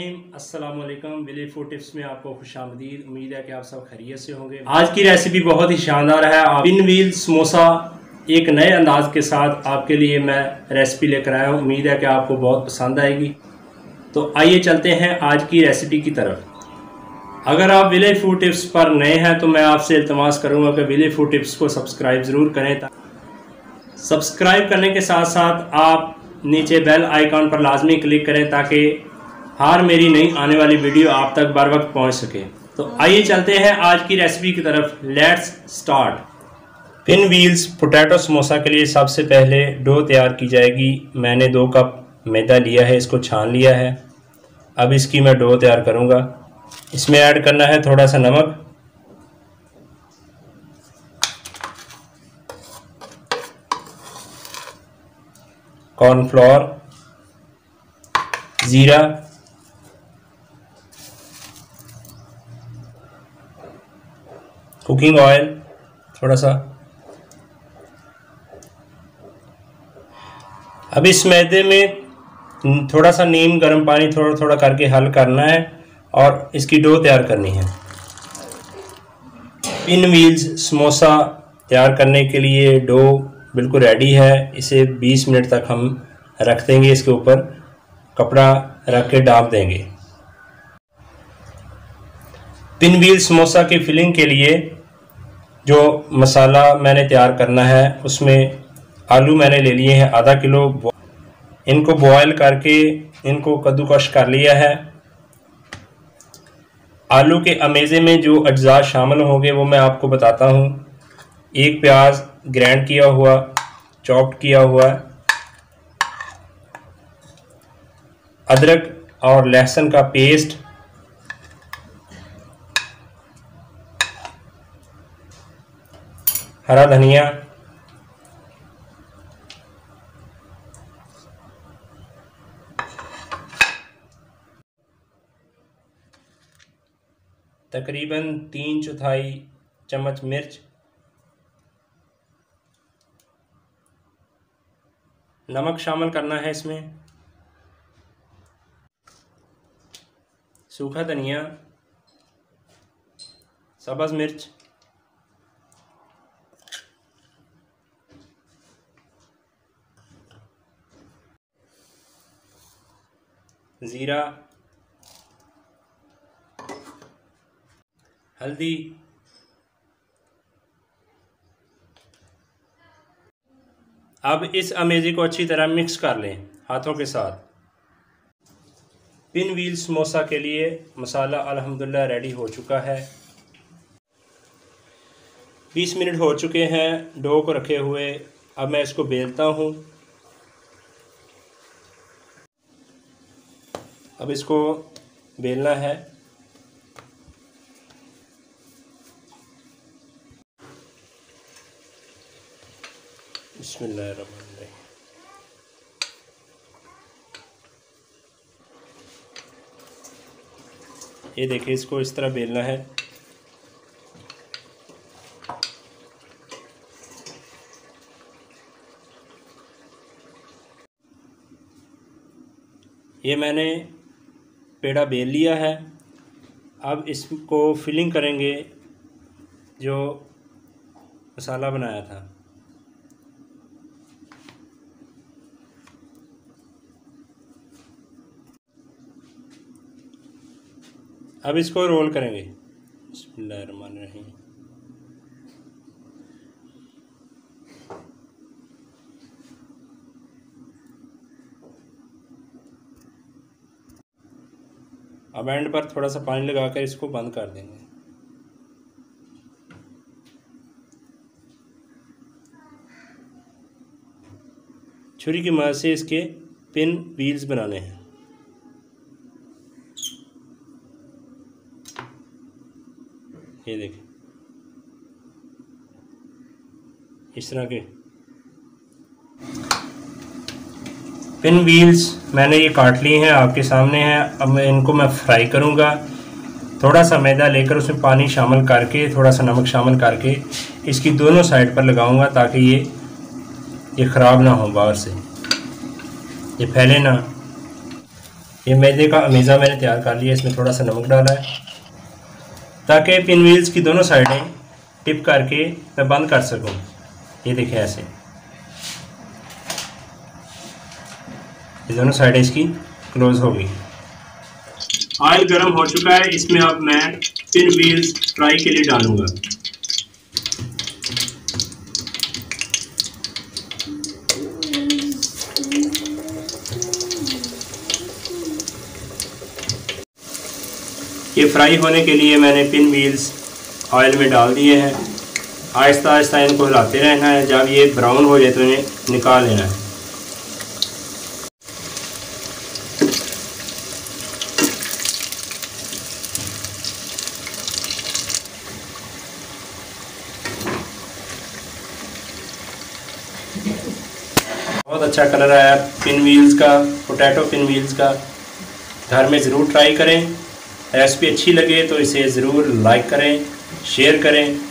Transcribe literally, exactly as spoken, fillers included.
रहीम अस्सलाम वालेकुम। Village food tips में आपको खुशामदीद। उम्मीद है कि आप सब खैरियत से होंगे। आज की रेसिपी बहुत ही शानदार है। पिन व्हील समोसा एक नए अंदाज के साथ आपके लिए मैं रेसिपी लेकर आया हूँ। उम्मीद है कि आपको बहुत पसंद आएगी। तो आइए चलते हैं आज की रेसिपी की तरफ। अगर आप विलेज फूड टिप्स पर नए हैं तो मैं आपसे इल्तमास करूँगा कि विलेज फूड टिप्स को सब्सक्राइब ज़रूर करें। सब्सक्राइब करने के साथ साथ आप नीचे बेल आइकॉन पर लाजमी क्लिक करें ताकि हर मेरी नई आने वाली वीडियो आप तक बर वक्त पहुँच सके। तो आइए चलते हैं आज की रेसिपी की तरफ। Let's start. Pinwheels potato samosa के लिए सबसे पहले डो तैयार की जाएगी। मैंने दो कप मैदा लिया है, इसको छान लिया है। अब इसकी मैं डो तैयार करूँगा। इसमें ऐड करना है थोड़ा सा नमक, कॉर्नफ्लोर, ज़ीरा, कुकिंग ऑयल थोड़ा सा। अब इस मैदे में थोड़ा सा नीम गर्म पानी थोड़ा थोड़ा करके हल करना है और इसकी डो तैयार करनी है। पिन व्हील्स समोसा तैयार करने के लिए डो बिल्कुल रेडी है। इसे बीस मिनट तक हम रख देंगे। इसके ऊपर कपड़ा रख के डाल देंगे। पिन व्हील समोसा की फिलिंग के लिए जो मसाला मैंने तैयार करना है उसमें आलू मैंने ले लिए हैं आधा किलो। इनको बॉयल करके इनको कद्दूकश कर लिया है। आलू के अमेज़े में जो अज्जा शामिल होंगे वो मैं आपको बताता हूँ। एक प्याज ग्राइंड किया हुआ, चॉप्ड किया हुआ, अदरक और लहसुन का पेस्ट, हरा धनिया, तकरीबन तीन चौथाई चम्मच मिर्च, नमक शामिल करना है इसमें, सूखा धनिया, सब्ज़ मिर्च, ज़ीरा, हल्दी, अब इस अमेज़े को अच्छी तरह मिक्स कर लें हाथों के साथ। पिन व्हील समोसा के लिए मसाला अल्हम्दुलिल्लाह रेडी हो चुका है। बीस मिनट हो चुके हैं डो को रखे हुए। अब मैं इसको बेलता हूँ। अब इसको बेलना है। बिस्मिल्लाहिर्रहमानिर्रहीम। ये देखिए, इसको इस तरह बेलना है। ये मैंने पेड़ा बेल लिया है। अब इसको फिलिंग करेंगे जो मसाला बनाया था। अब इसको रोल करेंगे। बिस्मिल्लाहिर्रहमानिर्रहीम। अब एंड पर थोड़ा सा पानी लगाकर इसको बंद कर देंगे। छुरी की मदद से इसके पिन व्हील्स बनाने हैं। ये देखें, इस तरह के पिन व्हील्स मैंने ये काट लिए हैं, आपके सामने हैं। अब मैं इनको मैं फ्राई करूँगा। थोड़ा सा मैदा लेकर उसमें पानी शामिल करके, थोड़ा सा नमक शामिल करके इसकी दोनों साइड पर लगाऊंगा ताकि ये ये ख़राब ना हो, बाहर से ये फैले ना। ये मैदे का अमेज़ा मैंने तैयार कर लिया, इसमें थोड़ा सा नमक डाला है ताकि पिन व्हील्स की दोनों साइडें टिप करके मैं बंद कर सकूं। ये देखें ऐसे ये दोनों साइडें इसकी क्लोज हो गई। ऑयल गर्म हो चुका है, इसमें अब मैं पिन व्हील्स फ्राई के लिए डालूंगा। ये फ्राई होने के लिए मैंने पिन व्हील्स ऑयल में डाल दिए हैं। आहिस्ता आहिस्ता इनको हिलाते रहना है, जब ये ब्राउन हो जाए तो इन्हें निकाल लेना है। बहुत अच्छा कलर आया पिन व्हील्स का, पोटैटो पिन व्हील्स का। घर में ज़रूर ट्राई करें। रेसिपी अच्छी लगे तो इसे ज़रूर लाइक करें, शेयर करें